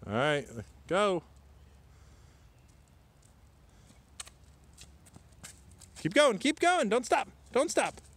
All right, go. Keep going, don't stop, don't stop.